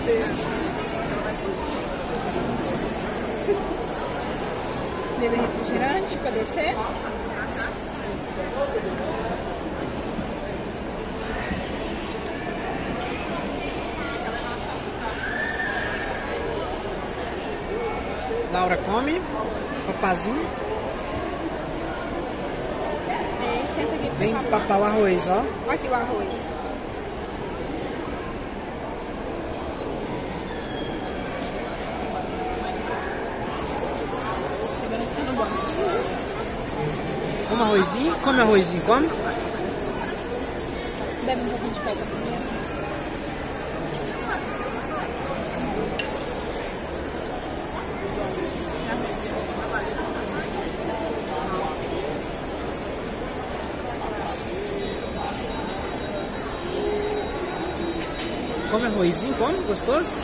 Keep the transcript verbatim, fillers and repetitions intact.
Beber refrigerante para descer. Laura come, papazinho. É, senta aqui pra Vem você papar o arroz, ó. Olha aqui o arroz. Come arrozinho, come arrozinho, come. Bebe um pouquinho de coca primeiro. Come arrozinho, come, gostoso.